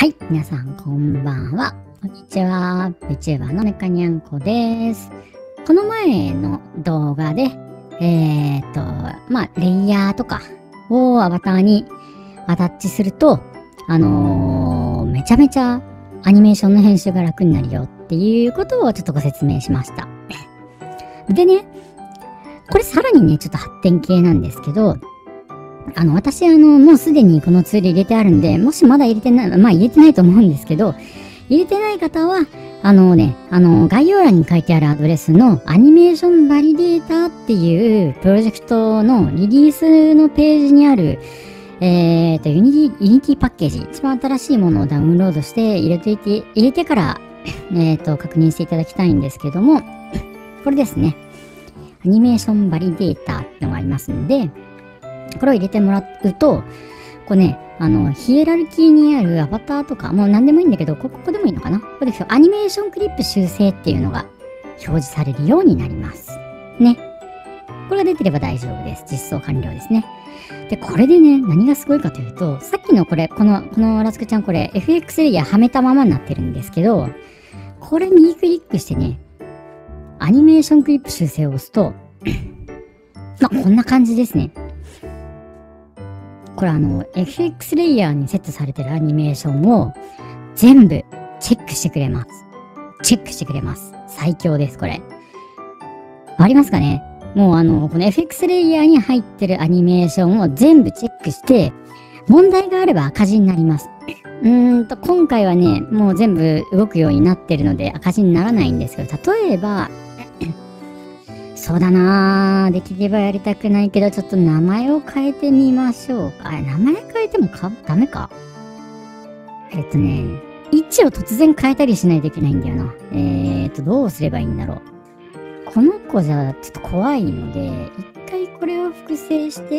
はい、皆さんこんばんは。こんにちは。VTuber のメカニャンコです。この前の動画で、レイヤーとかをアバターにアタッチすると、めちゃめちゃアニメーションの編集が楽になるよっていうことをちょっとご説明しました。でね、これさらにね、ちょっと発展系なんですけど、私もうすでにこのツール入れてあるんで、もしまだ入れてない、入れてないと思うんですけど、入れてない方は、概要欄に書いてあるアドレスのアニメーションバリデータっていうプロジェクトのリリースのページにある、ユニティパッケージ、一番新しいものをダウンロードして入れてから、確認していただきたいんですけども、これですね。アニメーションバリデータってのがありますんで、これを入れてもらうと、これね、ヒエラルキーにあるアバターとか、もう何でもいいんだけど、ここでもいいのかな？これでアニメーションクリップ修正っていうのが表示されるようになります。ね。これが出てれば大丈夫です。実装完了ですね。で、これでね、何がすごいかというと、さっきのこれ、このラスクちゃんこれ、FX レイヤーはめたままになってるんですけど、これ右クリックしてね、アニメーションクリップ修正を押すと、こんな感じですね。これFX レイヤーにセットされてるアニメーションを全部チェックしてくれます。最強です、これ。ありますかね？もうこの FX レイヤーに入ってるアニメーションを全部チェックして、問題があれば赤字になります。今回はね、もう全部動くようになってるので赤字にならないんですけど、例えば、そうだなぁ。できればやりたくないけど、ちょっと名前を変えてみましょうか。名前変えてもダメか。位置を突然変えたりしないといけないんだよな。どうすればいいんだろう。この子じゃちょっと怖いので、一回これを複製して、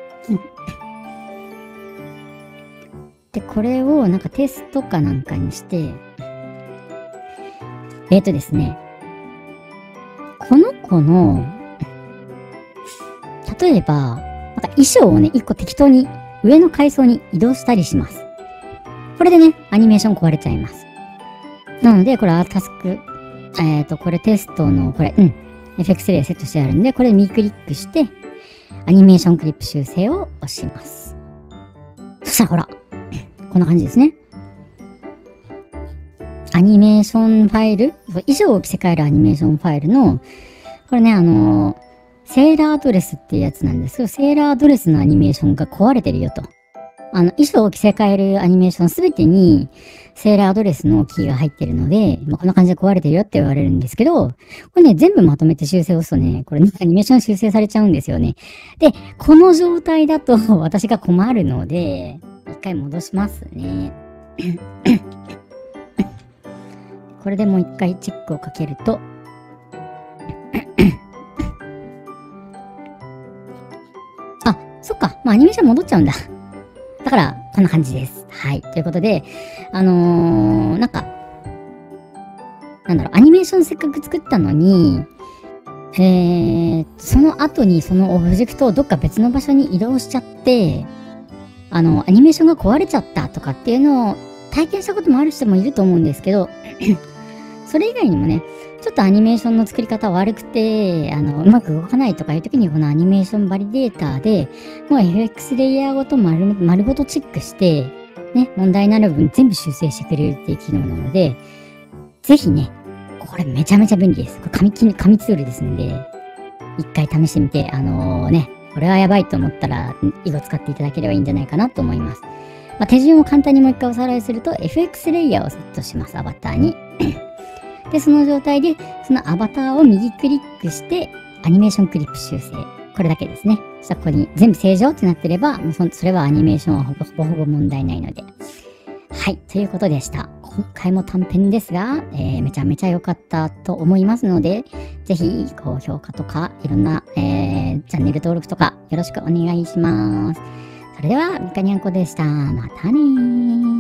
で、これをなんかテストかなんかにして、ですね、この子の、例えば、なんか衣装をね、一個適当に上の階層に移動したりします。これでね、アニメーション壊れちゃいます。なので、これはタスク、これテストの、FX レイヤーセットしてあるんで、これ右クリックして、アニメーションクリップ修正を押します。そしたらほら、こんな感じですね。アニメーションファイル、衣装を着せ替えるアニメーションファイルの、これね、セーラードレスっていうやつなんですけど、セーラードレスのアニメーションが壊れてるよと。衣装を着せ替えるアニメーションすべてに、セーラードレスのキーが入ってるので、こんな感じで壊れてるよって言われるんですけど、これね、全部まとめて修正を押すとね、これ、アニメーション修正されちゃうんですよね。で、この状態だと私が困るので、一回戻しますね。これでもう一回チェックをかけると、そっか。アニメーション戻っちゃうんだ。だから、こんな感じです。はい。ということで、アニメーションせっかく作ったのに、その後にそのオブジェクトをどっか別の場所に移動しちゃって、アニメーションが壊れちゃったとかっていうのを体験したこともある人もいると思うんですけど、それ以外にもね、ちょっとアニメーションの作り方悪くて、うまく動かないとかいう時にこのアニメーションバリデータで、もう FX レイヤーごと丸ごとチェックして、ね、問題になる分全部修正してくれるっていう機能なので、ぜひね、これめちゃめちゃ便利です。これ紙ツールですんで、一回試してみて、これはやばいと思ったら、以後使っていただければいいんじゃないかなと思います。手順を簡単にもう一回おさらいすると、FX レイヤーをセットします、アバターに。で、その状態で、そのアバターを右クリックして、アニメーションクリップ修正。これだけですね。そしたらここに全部正常ってなってれば、それはアニメーションはほぼ問題ないので。はい、ということでした。今回も短編ですが、めちゃめちゃ良かったと思いますので、ぜひ高評価とか、いろんな、チャンネル登録とかよろしくお願いします。それでは、ミカニャンコでした。またねー。